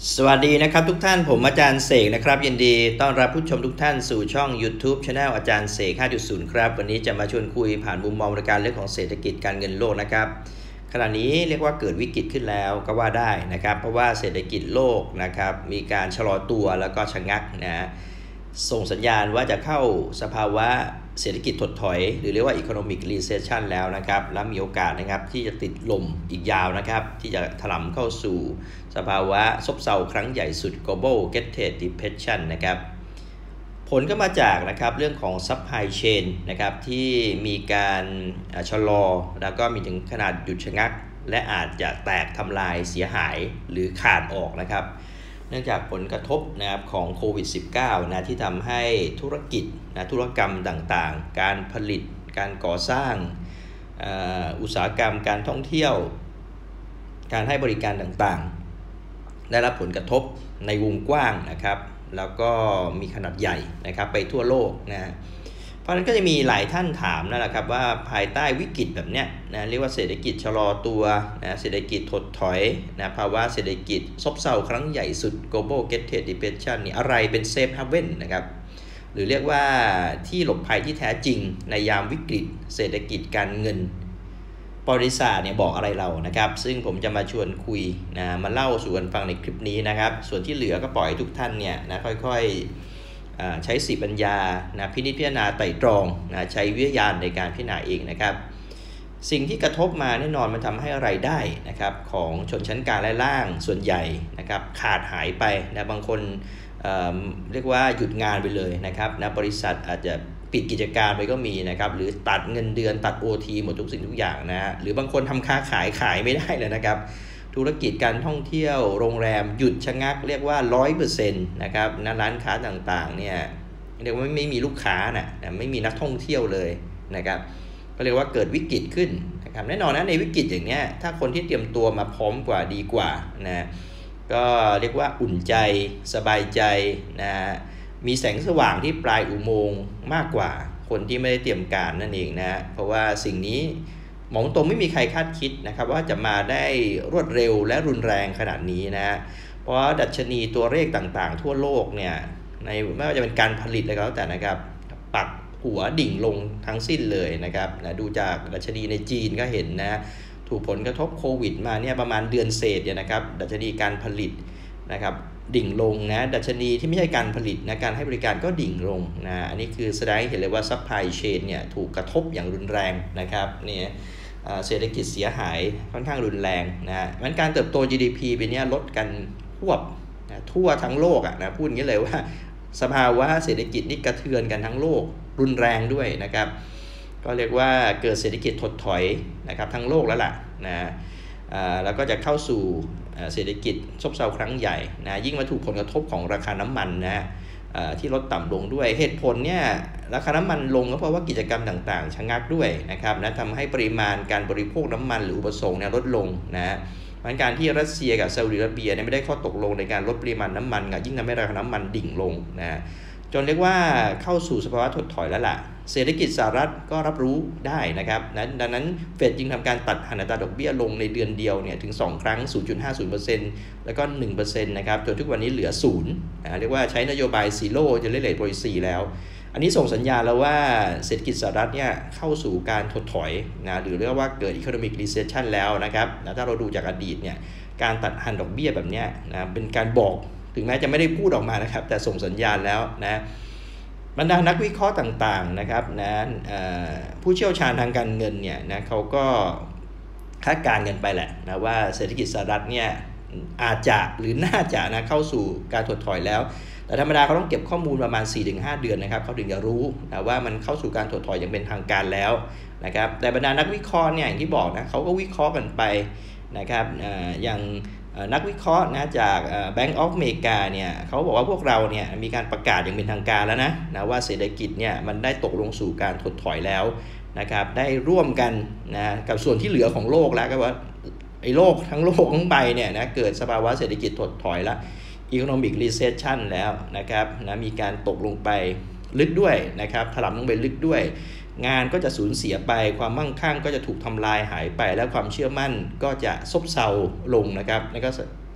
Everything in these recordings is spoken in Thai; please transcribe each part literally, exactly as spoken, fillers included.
สวัสดีนะครับทุกท่านผมอาจารย์เสกนะครับยินดีต้อนรับผู้ชมทุกท่านสู่ช่อง YouTube Channel อาจารย์เสก ห้าจุดศูนย์ ครับวันนี้จะมาชวนคุยผ่านมุมมองในการเรื่องของเศรษฐกิจการเงินโลกนะครับขณะนี้เรียกว่าเกิดวิกฤตขึ้นแล้วก็ว่าได้นะครับเพราะว่าเศรษฐกิจโลกนะครับมีการชะลอตัวแล้วก็ชะงักนะส่งสัญญาณว่าจะเข้าสภาวะเศรษฐกิจถดถอยหรือเรียกว่า Economic Recession แล้วนะครับและมีโอกาสนะครับที่จะติดลมอีกยาวนะครับที่จะถลำเข้าสู่สภาวะซบเซาครั้งใหญ่สุด Global Great Depression นะครับผลก็มาจากนะครับเรื่องของ Supply Chain นะครับที่มีการชะลอแล้วก็มีถึงขนาดหยุดชะงักและอาจจะแตกทำลายเสียหายหรือขาดออกนะครับเนื่องจากผลกระทบนะครับของโควิด สิบเก้า นะที่ทำให้ธุรกิจนะธุรกรรมต่างๆการผลิตการก่อสร้างอุตสาหกรรมการท่องเที่ยวการให้บริการต่างๆได้รับผลกระทบในวงกว้างนะครับแล้วก็มีขนาดใหญ่นะครับไปทั่วโลกนะเพราะฉะนั้นก็จะมีหลายท่านถามนั่นแหละครับว่าภายใต้วิกฤตแบบเนี้ยนะเรียกว่าเศรษฐกิจชะลอตัวนะเศรษฐกิจถดถอยนะภาวะเศรษฐกิจซบเซาครั้งใหญ่สุด Global Great Depression นี่อะไรเป็นเซฟเฮเว่นนะครับหรือเรียกว่าที่หลบภัยที่แท้จริงในยามวิกฤตเศรษฐกิจการเงินประวัติศาสตร์เนี่ยบอกอะไรเรานะครับซึ่งผมจะมาชวนคุยนะมาเล่าสู่กันฟังในคลิปนี้นะครับส่วนที่เหลือก็ปล่อยทุกท่านเนี่ยนะค่อยๆใช้สติปัญญานะพินิจพิจารณาไตร่ตรองนะใช้วิทยาณในการพิจารณาเองนะครับสิ่งที่กระทบมาแน่นอนมันทำให้รายได้นะครับของชนชั้นกลางและล่างส่วนใหญ่นะครับขาดหายไปนะบางคนเอ่อเรียกว่าหยุดงานไปเลยนะครับนะบริษัทอาจจะปิดกิจการไปก็มีนะครับหรือตัดเงินเดือนตัด โอ ที หมดทุกสิ่งทุกอย่างนะหรือบางคนทำค้าขายขายไม่ได้เลยนะครับธุรกิจการท่องเที่ยวโรงแรมหยุดชะงักเรียกว่า ร้อยเปอร์เซ็นต์ นะครับนะร้านค้าต่างๆเนี่ยเรียกว่าไม่มีลูกค้านะไม่มีนักท่องเที่ยวเลยนะครับก็เรียกว่าเกิดวิกฤตขึ้นนะครับแน่นอนนะในวิกฤตอย่างเนี้ยถ้าคนที่เตรียมตัวมาพร้อมกว่าดีกว่านะก็เรียกว่าอุ่นใจสบายใจนะมีแสงสว่างที่ปลายอุโมงค์มากกว่าคนที่ไม่ได้เตรียมการนั่นเองนะเพราะว่าสิ่งนี้มองตรงไม่มีใครคาดคิดนะครับว่าจะมาได้รวดเร็วและรุนแรงขนาดนี้นะเพราะดัชนีตัวเลขต่างๆทั่วโลกเนี่ยในไม่ว่าจะเป็นการผลิตอะไรก็แล้วแต่นะครับปักหัวดิ่งลงทั้งสิ้นเลยนะครับนะดูจากดัชนีในจีนก็เห็นนะถูกผลกระทบโควิดมาเนี่ยประมาณเดือนเศษเนี่ยนะครับดัชนีการผลิตนะครับดิ่งลงนะดัชนีที่ไม่ใช่การผลิตนะการให้บริการก็ดิ่งลงนะอันนี้คือแสดงให้เห็นเลยว่า supply chain เนี่ยถูกกระทบอย่างรุนแรงนะครับเนี่ยเศรษฐกิจเสียหายค่อนข้างรุนแรงนะมันการเติบโต จี ดี พี ปีนี้ลดกันทั่วนะทั่วทั้งโลกอ่ะนะพูดอย่างนี้เลยว่าสภาวะเศรษฐกิจนี่กระเทือนกันทั้งโลกรุนแรงด้วยนะครับก็เรียกว่าเกิดเศรษฐกิจถดถอยนะครับทั้งโลกแล้วล่ะนะแล้วก็จะเข้าสู่เศรษฐกิจซบเซาครั้งใหญ่นะยิ่งมาถูกผลกระทบของราคาน้ำมันนะที่ลดต่ำลงด้วยเหตุผลเนี่ยราคาน้ำมันลงก็เพราะว่ากิจกรรมต่างๆชะงักด้วยนะครับนะทำให้ปริมาณการบริโภคน้ำมันหรืออุปสงค์เนี่ยลดลงนะการที่รัสเซียกับซาอุดิอาระเบียเนี่ยไม่ได้ข้อตกลงในการลดปริมาณน้ำมันยิ่งทำให้ราคาน้ำมันดิ่งลงนะจนเรียกว่าเข้าสู่สภาวะถดถอยแล้วล่ะเศรษฐกิจสหรัฐก็รับรู้ได้นะครับนะดังนั้นเฟดจึงทำการตัดอัตราดอกเบี้ยลงในเดือนเดียวเนี่ยถึงสองครั้ง ศูนย์จุดห้าศูนย์เปอร์เซ็นต์ แล้วก็ หนึ่งเปอร์เซ็นต์ นะครับจนทุกวันนี้เหลือศูนย์นะเรียกว่าใช้นโยบายซีโร่จะเล่นเลทโปรซีแล้วอันนี้ส่งสัญญาณแล้วว่าเศรษฐกิจสหรัฐเนี่ยเข้าสู่การถดถอยนะหรือเรียกว่าเกิด Economic Recession แล้วนะครับนะถ้าเราดูจากอดีตเนี่ยการตัดหันดอกเบี้ยแบบนี้นะเป็นการบอกถึงแม้จะไม่ได้พูดออกมานะครับแต่ส่งสัญญาณแล้วนะบรรดานักวิเคราะห์ต่างๆนะครับนะผู้เชี่ยวชาญทางการเงินเนี่ยนะเขาก็คาดการณ์กันไปแหละนะว่าเศรษฐกิจสหรัฐเนี่ยอาจจะหรือน่าจะนะเข้าสู่การถดถอยแล้วแต่ธรรมดาเขาต้องเก็บข้อมูลประมาณ สี่ถึงห้า เดือนนะครับเขาถึงจะรู้นะว่ามันเข้าสู่การถดถอยอย่างเป็นทางการแล้วนะครับแต่บรรดานักวิเคราะห์เนี่ยอย่างที่บอกนะเขาก็วิเคราะห์กันไปนะครับอย่างนักวิเคราะห์นะจาก Bank of America เนี่ยเขาบอกว่าพวกเราเนี่ยมีการประกาศอย่างเป็นทางการแล้วนะนะว่าเศรษฐกิจเนี่ยมันได้ตกลงสู่การถดถอยแล้วนะครับได้ร่วมกันนะกับส่วนที่เหลือของโลกแล้วก็ว่าไอ้โลกทั้งโลกทั้งใบเนี่ยนะเกิดสภาวะเศรษฐกิจถดถอยแล้ว Economic Recession แล้วนะครับนะมีการตกลงไปลึกด้วยนะครับถล่มลงไปลึกด้วยงานก็จะสูญเสียไปความมั่งคั่งก็จะถูกทำลายหายไปและความเชื่อมั่นก็จะซบเซาลงนะครับนั่นก็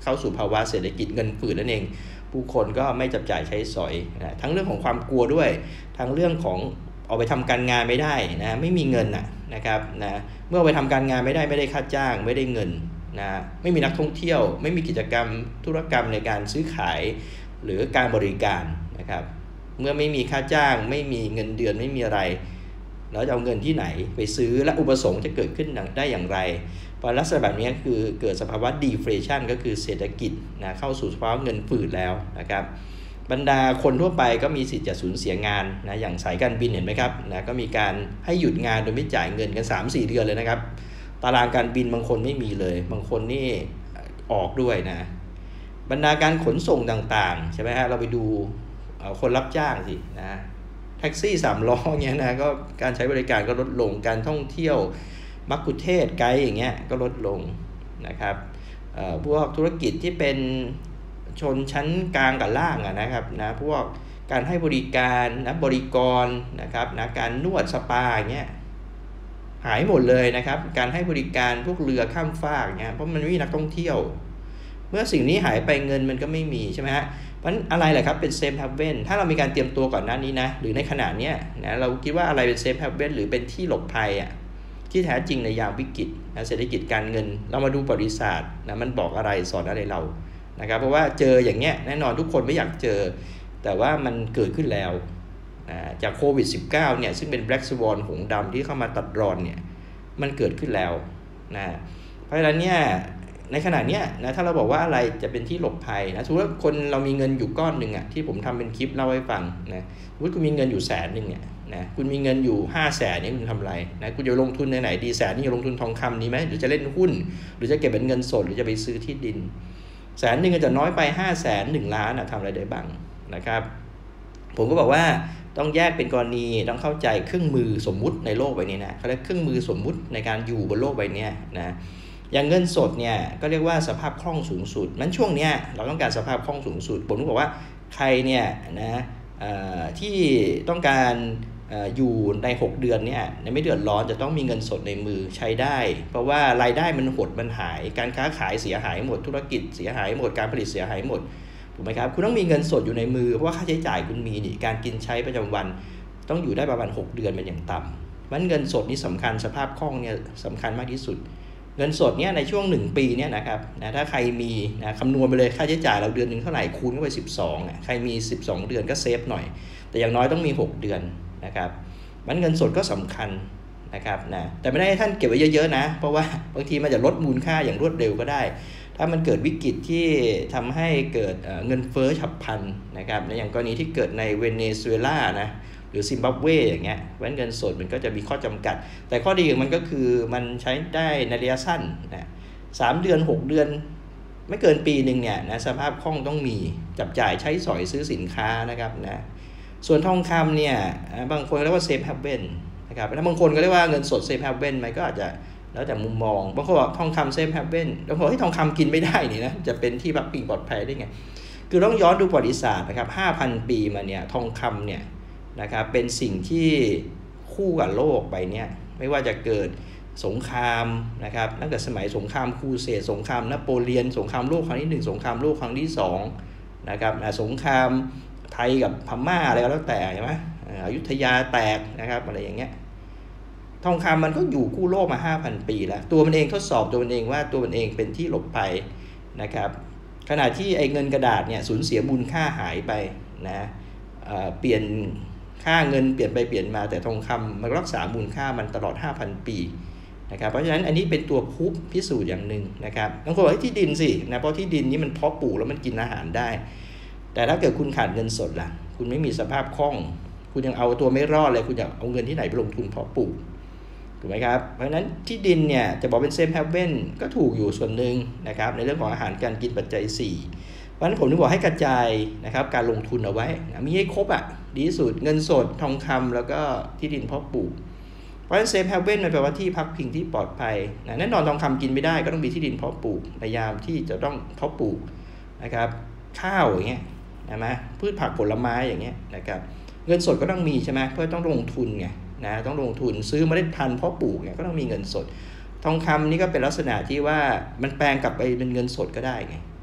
เข้าสู่ภาวะเศรษฐกิจเงินฝืดนั่นเองผู้คนก็ไม่จับจ่ายใช้สอยนะทั้งเรื่องของความกลัวด้วยทั้งเรื่องของเอาไปทำการงานไม่ได้นะไม่มีเงินนะนะครับนะเมื่อไปทำการงานไม่ได้ไม่ได้ค่าจ้างไม่ได้เงินนะไม่มีนักท่องเที่ยวไม่มีกิจกรรมธุรกรรมในการซื้อขายหรือการบริการนะครับเมื่อไม่มีค่าจ้างไม่มีเงินเดือนไม่มีอะไรแล้วจะเอาเงินที่ไหนไปซื้อและอุปสงค์จะเกิดขึ้นได้อย่างไรพอลักษณะแบบนี้คือเกิดสภาวะ deflation ก็คือเศรษฐกิจนะเข้าสู่สภาวะเงินฝืดแล้วนะครับบรรดาคนทั่วไปก็มีสิทธิ์จะสูญเสียงานนะอย่างสายการบินเห็นไหมครับนะก็มีการให้หยุดงานโดยไม่จ่ายเงินกัน สามถึงสี่ เดือนเลยนะครับตารางการบินบางคนไม่มีเลยบางคนนี่ออกด้วยนะบรรดาการขนส่งต่างๆใช่ไหมฮะเราไปดูคนรับจ้างสินะแท็กซี่สามล้อเงี้ยนะก็การใช้บริการก็ลดลงการท่องเที่ยวมักคุเทศก์ไกด์อย่างเงี้ยก็ลดลงนะครับพวกธุรกิจที่เป็นชนชั้นกลางกับล่างอะนะครับนะพวกการให้บริการนะบริกรนะครับนะการนวดสปาอย่างเงี้ยหายหมดเลยนะครับการให้บริการพวกเรือข้ามฟากเงี้ยเพราะมันไม่มีนักท่องเที่ยวเมื่อสิ่งนี้หายไปเงินมันก็ไม่มีใช่ไหมฮะเพราะอะไรแหละครับเป็นเซฟเฮเว่นถ้าเรามีการเตรียมตัวก่อนหน้านี้นะหรือในขณะเนี้ยนะเราคิดว่าอะไรเป็นเซฟเฮเว่นหรือเป็นที่หลบภัยอ่ะที่แท้จริงในยามวิกฤตนะเศรษฐกิจการเงินเรามาดูประวัติศาสตร์นะมันบอกอะไรสอนอะไรเรานะครับเพราะว่าเจออย่างเงี้ยแน่นอนทุกคนไม่อยากเจอแต่ว่ามันเกิดขึ้นแล้วนะจากโควิด สิบเก้า เนี่ยซึ่งเป็น Black Swan หงส์ดำที่เข้ามาตัดรอนเนี่ยมันเกิดขึ้นแล้วนะเพราะฉะนั้นเนี่ยในขณะเนี้ยนะถ้าเราบอกว่าอะไรจะเป็นที่หลบภัยนะสมมติว่าคนเรามีเงินอยู่ก้อนหนึ่งอ่ะที่ผมทำเป็นคลิปเล่าให้ฟังนะสมมติคุณมีเงินอยู่แสนหนึ่งเนี่ยนะคุณมีเงินอยู่ห้าแสนนี่คุณทำอะไรนะคุณจะลงทุนในไหนดีแสนนี่จะลงทุนทองคำนี้ไหมหรือจะเล่นหุ้นหรือจะเก็บเป็นเงินสดหรือจะไปซื้อที่ดินแสนหนึ่งก็จะน้อยไปห้าแสนหนึ่งล้านอ่ะทำอะไรได้บ้างนะครับผมก็บอกว่าต้องแยกเป็นกรณีต้องเข้าใจเครื่องมือสมมุติในโลกใบนี้นะเขาเรียกเครื่องมือสมมุติในการอยู่บนโลกใบนี้นะอย่างเงินสดเนี่ยก็เรียกว่าสภาพคล่องสูงสุดนั้นช่วงเนี้ยเราต้องการสภาพคล่องสูงสุดผมต้องบอกว่าใครเนี่ยนะที่ต้องการอยู่ในหกเดือนเนี่ยไม่เดือดร้อนจะต้องมีเงินสดในมือใช้ได้เพราะว่ารายได้มันหดมันหายการค้าขายเสียหายหมดธุรกิจเสียหายหมดการผลิตเสียหายหมดถูกไหมครับคุณต้องมีเงินสดอยู่ในมือเพราะว่าค่าใช้จ่ายคุณมีนี่การกินใช้ประจำวันต้องอยู่ได้ประมาณหกเดือนเป็นอย่างต่ำมันเงินสดนี่สำคัญสภาพคล่องเนี่ยสำคัญมากที่สุดเงินสดเนี่ยในช่วงหนึ่งปีเนี่ยนะครับนะถ้าใครมีนะคำนวณไปเลยค่าใช้จ่ายเราเดือนนึงเท่าไหร่คูณเข้าไปสิบสองอ่ะใครมีสิบสองเดือนก็เซฟหน่อยแต่อย่างน้อยต้องมีหกเดือนนะครับมันเงินสดก็สำคัญนะครับนะแต่ไม่ได้ให้ท่านเก็บไว้เยอะๆนะเพราะว่าบางทีมันจะลดมูลค่าอย่างรวดเร็วก็ได้ถ้ามันเกิดวิกฤตที่ทำให้เกิดเงินเฟ้อฉับพลันนะครับในอย่างกรณีที่เกิดในเวเนซุเอลานะหรือซิมบับเวอย่างเงี้ยเพราะเงินสดมันก็จะมีข้อจำกัดแต่ข้อดีของมันก็คือมันใช้ได้ในระยะสั้นนะสามเดือนหกเดือนไม่เกินปีหนึ่งเนี่ยนะสภาพคล่องต้องมีจับจ่ายใช้สอยซื้อสินค้านะครับนะส่วนทองคำเนี่ยบางคนเรียกว่าเซฟเฮเว่นนะครับถ้าบางคนก็เรียกว่าเงินสดเซฟเฮเว่นมันก็อาจจะแล้วแต่มุมมองบางคนบอกทองคำเซฟเฮเว่นบางคนที่ทองคำกินไม่ได้นี่นะจะเป็นที่พักพิงปลอดภัยได้ไงคือต้องย้อนดูประวัติศาสตร์นะครับ ห้าพัน ปีมาเนี่ยทองคำเนี่ยนะครับเป็นสิ่งที่คู่กับโลกไปเนี่ยไม่ว่าจะเกิดสงครามนะครับตั้งแต่สมัยสงครามครูเสดสงครามนโปเลียนสงครามโลกครั้งที่หนึ่งสงครามโลกครั้งที่สองนะครับสงครามไทยกับพม่าอะไรก็แล้วแต่ใช่ไหมอยุธยาแตกนะครับอะไรอย่างเงี้ยทองคำมันก็อยู่คู่โลกมา ห้าพัน ปีแล้วตัวมันเองทดสอบตัวมันเองว่าตัวมันเองเป็นที่หลบภัยนะครับขณะที่ไอ้เงินกระดาษเนี่ยสูญเสียมูลค่าหายไปนะเอ่อเปลี่ยนค่าเงินเปลี่ยนไปเปลี่ยนมาแต่ทองคำมันรักษามูลค่ามันตลอด ห้าพัน ปีนะครับเพราะฉะนั้นอันนี้เป็นตัวพูฟพิสูจน์อย่างหนึ่งนะครับบางคนบอกให้ที่ดินสินะเพราะที่ดินนี้มันเพาะปลูกแล้วมันกินอาหารได้แต่ถ้าเกิดคุณขาดเงินสดล่ะคุณไม่มีสภาพคล่องคุณยังเอาตัวไม่รอดเลยคุณจะเอาเงินที่ไหนไปลงทุนเพาะปลูกถูกไหมครับเพราะฉะนั้นที่ดินเนี่ยจะบอกเป็นเซฟเฮเว่นก็ถูกอยู่ส่วนหนึ่งนะครับในเรื่องของอาหารการกินปัจจัยสี่เพราะฉะนั้นผมถึงบอกให้กระจายนะครับการลงทุนเอาไว้มีให้ครบอ่ะดีที่สุดเงินสดทองคำแล้วก็ที่ดินเพาะปลูกเพราะฉะนั้นเซฟเฮเว่นมันแปลว่าที่พักพิงที่ปลอดภัยนะแน่นอนทองคำกินไม่ได้ก็ต้องมีที่ดินเพาะปลูกในยามที่จะต้องเพาะปลูกนะครับข้าวอย่างเงี้ยใช่ไหมพืชผักผลไม้อย่างเงี้ยนะครับเงินสดก็ต้องมีใช่ไหมเพื่อต้องลงทุนไงนะต้องลงทุนซื้อเมล็ดพันธุ์เพาะปลูกเนี่ยก็ต้องมีเงินสดทองคำนี่ก็เป็นลักษณะที่ว่ามันแปลงกลับไปเป็นเงินสดก็ได้ไง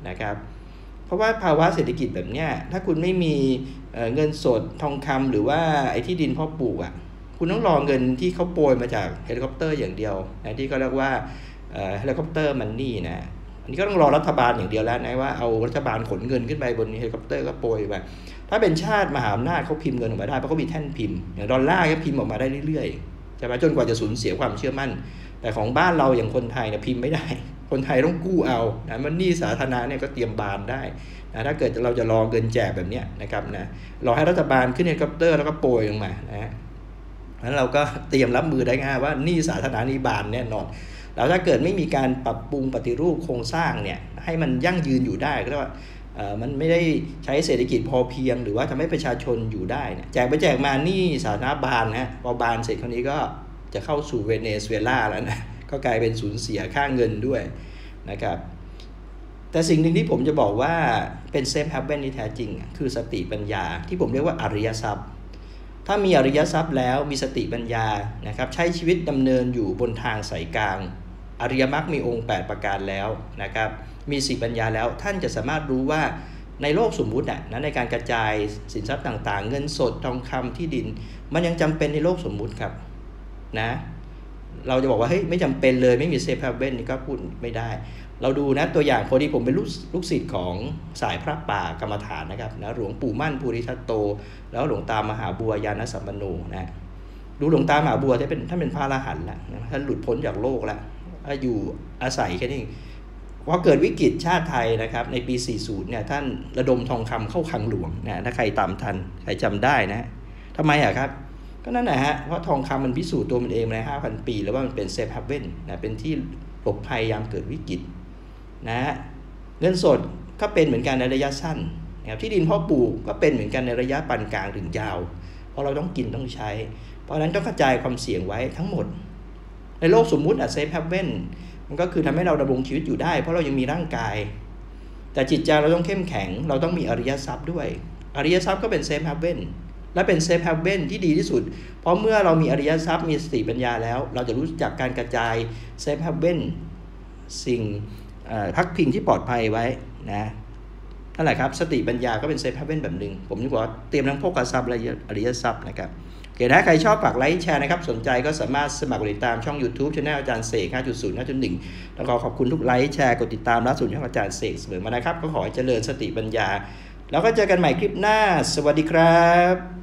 นะครับเพราะว่าภาวะเศรษฐกิจแบบเนี้ยถ้าคุณไม่มีเงินสดทองคำหรือว่าไอ้ที่ดินเพาะปลูกอ่ะคุณต้องรอเงินที่เขาโปรยมาจากเฮลิคอปเตอร์อย่างเดียวนะที่เขาเรียกว่าเฮลิคอปเตอร์มันนี่นะอันนี้ก็ต้องรอรัฐบาลอย่างเดียวแล้วนะว่าเอารัฐบาลขนเงินขึ้นไปบนเฮลิคอปเตอร์ก็โปรยไปถ้าเป็นชาติมหาอำนาจเขาพิมพ์เงินออกมาได้เพราะเขามีแท่นพิมพ์อย่างดอลลาร์ก็พิมพ์ออกมาได้เรื่อยๆใช่ไหมจนกว่าจะสูญเสียความเชื่อมั่นแต่ของบ้านเราอย่างคนไทยเนี่ยพิมพ์ไม่ได้คนไทยต้องกู้เอานะมันนี่สาธารณะเนี่ยก็เตรียมบานได้นะถ้าเกิดเราจะรอเงินแจกแบบนี้นะครับนะรอให้รัฐบาลขึ้นเฮลิคอปเตอร์แล้วก็โปรยลงมานะนั้นเราก็เตรียมรับมือได้ง่ายว่านี่สาธารณะนี่บานแน่นอนแล้วถ้าเกิดไม่มีการปรับปรุงปฏิรูปโครงสร้างเนี่ยให้มันยั่งยืนอยู่ได้ก็เรียกว่ามันไม่ได้ใช้เศรษฐกิจพอเพียงหรือว่าทำให้ประชาชนอยู่ได้เนี่ยแจกไปแจกมานี่สาธารณะบานนะพอบานเสร็จคราวนี้ก็จะเข้าสู่เวเนซุเอลาแล้วนะก็กลายเป็นสูญเสียค่าเงินด้วยนะครับแต่สิ่งหนึ่งที่ผมจะบอกว่าเป็นเซฟแฮปเป้นที่แท้จริงคือสติปัญญาที่ผมเรียกว่าอริยทรัพย์ถ้ามีอริยทรัพย์แล้วมีสติปัญญานะครับใช้ชีวิตดำเนินอยู่บนทางสายกลางอริยมรรคมีองค์แปดประการแล้วนะครับมีสติปัญญาแล้วท่านจะสามารถรู้ว่าในโลกสมมุตินะในการกระจายสินทรัพย์ต่างๆเงินสดทองคำที่ดินมันยังจำเป็นในโลกสมมุติครับนะเราจะบอกว่าเฮ้ยไม่จำเป็นเลยไม่มีเซฟเฮาเว่นนี่ก็พูดไม่ได้เราดูนะตัวอย่างพอดีผมเป็นลูกลูกศิษย์ของสายพระป่ากรรมฐานนะครับนะหลวงปู่มั่นภูริทัตโตแล้วหลวงตามหาบัวยานสัมปันโนนะดูหลวงตามหาบัวท่านเป็นท่านเป็นพระอรหันต์แล้วนะท่านหลุดพ้นจากโลกแล้วอยู่อาศัยแค่นี้พอเกิดวิกฤตชาติไทยนะครับในปีสี่สิบเนี่ยท่านระดมทองคำเข้าคลังหลวงนะถ้าใครตามทันใครจำได้นะทำไมอ่ะครับก็นั่นแหละฮะเพราะทองคำมันพิสูจน์ตัวมันเองใน ห้าพัน ปีแล้วว่ามันเป็นเซฟเฮาเว่นนะเป็นที่หลบภัยยามเกิดวิกฤตนะเงินสดก็เป็นเหมือนกันในระยะสั้นนะครับที่ดินเพาะปลูกก็เป็นเหมือนกันในระยะปานกลางถึงยาวเพราะเราต้องกินต้องใช้เพราะฉะนั้นต้องกระจายความเสี่ยงไว้ทั้งหมดในโลกสมมุติอะเซฟเฮาเว่นมันก็คือทำให้เราดำรงชีวิตอยู่ได้เพราะเรายังมีร่างกายแต่จิตใจเราต้องเข้มแข็งเราต้องมีอริยทรัพย์ด้วยอริยทรัพย์ก็เป็นเซฟเฮาเว่นและเป็นเซฟเฮาเว่นที่ดีที่สุดเพราะเมื่อเรามีอริยทรัพย์มีสติปัญญาแล้วเราจะรู้จักการกระจายเซฟเฮาเว่นสิ่งพักพิงที่ปลอดภัยไว้นะนั่นแหละครับสติปัญญาก็เป็นเซฟเฮาเว่นแบบหนึ่งผมจะบอกว่าเตรียมทั้งโภคทรัพย์และอริยทรัพย์นะครับโอเคถ้าใครชอบฝากไลค์แชร์นะครับสนใจก็สามารถสมัครกดติดตามช่อง YouTube Channel อาจารย์เสก ห้าจุดศูนย์ ห้าจุดหนึ่ง แล้วก็ขอบคุณทุกไลค์แชร์กดติดตามและส่วนช่องอาจารย์เสกเสมอมานะครับก็ขอให้เจริญสติปัญญาแล้วก็เจอกันใหม่คลิปหน้าสวัสดีครับ